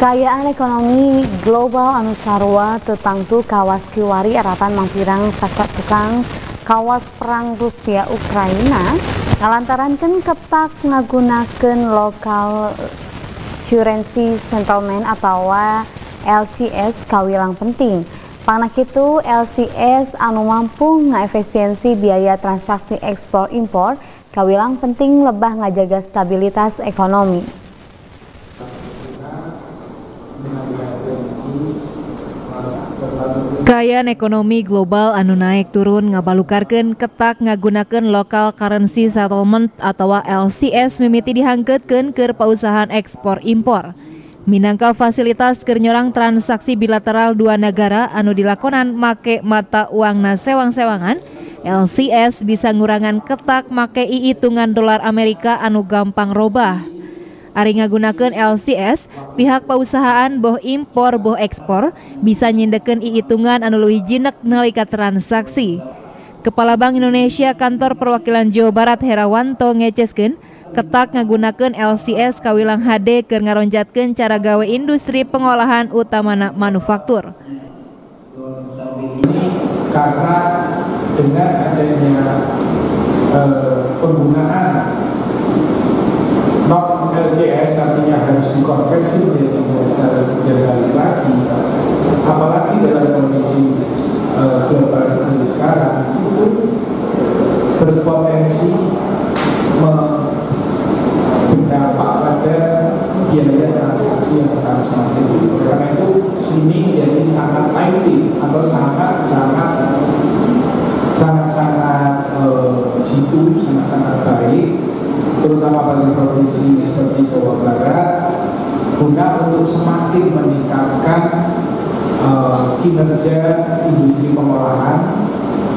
Kaayaan ekonomi global anu sarua tetangtu kawas kiwari aratan mangpirang sakat tukang kawas perang Rusia Ukraina ngalantarankeun ketak ngagunakeun lokal currency settlement atau LCS kawilang penting. Pangna kitu LCS anu mampu ngaefisiensi biaya transaksi ekspor impor kawilang penting lebah ngajaga stabilitas ekonomi. Kaayaan ekonomi global anu naik turun ngabalukarkeun ketak ngagunakeun local currency settlement atau LCS mimiti dihangkeutkeun keur pausahaan ekspor impor. Minangka fasilitas keur nyorang transaksi bilateral dua negara anu dilakonan make mata uangna sewang-sewangan, LCS bisa ngurangan ketak make iitungan dolar Amerika anu gampang robah. Ari ngagunakeun LCS, pihak pausahaan boh impor boh ekspor bisa nyindekeun iitungan anu leuwih jinek nalika transaksi. Kepala Bank Indonesia Kantor Perwakilan Jawa Barat Herawanto ngeceskeun ketak ngagunakeun LCS kawilang HD keur ngaronjatkeun cara gawe industri pengolahan utamana manufaktur. Karena dengan adanya penggunaan non LCS artinya harus dikonversi menjadi US dollar dan balik lagi, apalagi dalam kondisi global seperti sekarang itu berpotensi berdampak pada biaya transaksi yang akan semakin tinggi. Karena itu ini jadi sangat timely atau sangat jitu, sangat baik, terutama bagi provinsi seperti Jawa Barat, guna untuk semakin meningkatkan kinerja industri pengolahan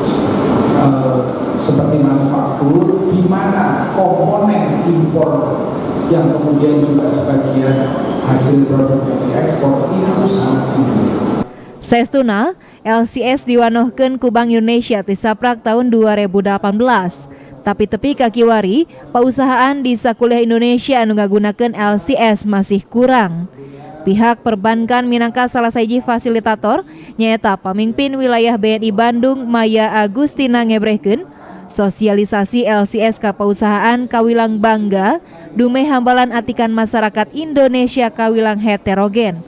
seperti manufaktur, di mana komponen impor yang kemudian juga sebagian hasil produk yang diekspor itu sangat tinggi. Saestuna, LCS diwanohkeun ku Bank Indonesia ti saprak tahun 2018. Tapi tepi ka kiwari, pausahaan di sakuliah Indonesia anu ngagunakeun LCS masih kurang. Pihak perbankan minangka salah siji fasilitator nyaeta pamimpin wilayah BNI Bandung Maya Agustina ngebrehkeun sosialisasi LCS ka pausahaan kawilang bangga dume hambalan atikan masyarakat Indonesia kawilang heterogen.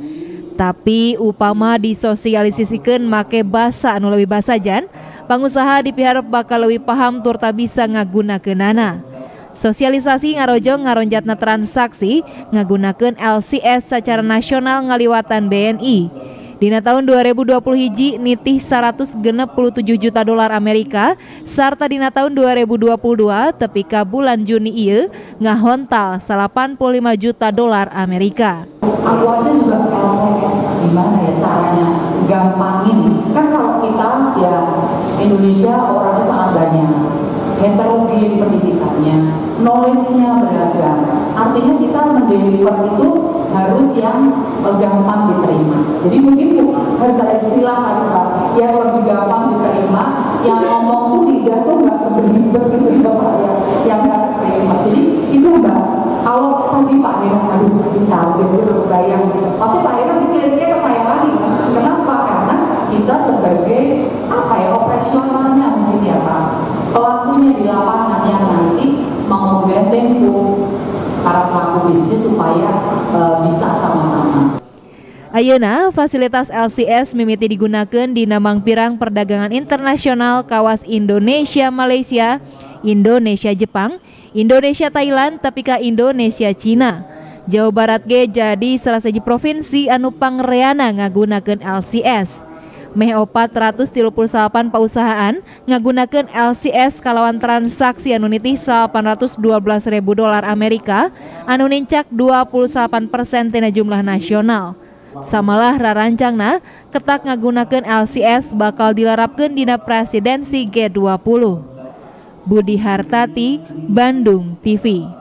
Tapi upama disosialisisikeun make basa anu leuwih basajan, pangusaha dipiharep bakal leuwih paham tur ta bisa ngagunakeunana. Sosialisasi ngarojong ngaronjatna transaksi ngagunakeun LCS secara nasional ngaliwatan BNI. Dina tahun 2021 nitih 167 juta dolar Amerika sarta dina tahun 2022 tepi ka bulan Juni ieu ngahontal 85 juta dolar Amerika. Aku aja juga LCS gimana ya caranya gampangin. Kan kalau kita ya Indonesia orangnya sangat banyak, heterogen pendidikannya, knowledge-nya beragam. Artinya kita mendeliver itu harus yang gampang diterima. Jadi mungkin harus ada istilah kan Pak, yang lebih gampang diterima, yang ngomong tuh lidah tuh nggak kebelibet gitu ya Pak ya, yang nggak keserempet. Jadi itu Mbak. Kalau tadi Pak Heran, aduh ditarget udah bayang, pasti Pak Heran mikirnya ke saya lagi. Kenapa? Karena kita sebagai apa ya operasionalnya mungkin ya Pak, pelakunya di lapangan yang nanti mau menggandeng para pelaku bisnis supaya bisa sama-sama. Ayeuna fasilitas LCS mimiti digunakeun di Namang Pirang Perdagangan Internasional kawas Indonesia Malaysia, Indonesia Jepang, Indonesia Thailand, tapi ka Indonesia Cina. Jawa Barat ge jadi salah siji provinsi anu pangreana ngagunakeun LCS. Meh 438 pausahaan ngagunakeun LCS kalawan transaksi anu nitih 812.000 dolar Amerika anu nincak 28% tina jumlah nasional. Samalah rarancangna ketak ngagunakeun LCS bakal dilarapkeun dina presidensi G20. Budi Hartati, Bandung TV.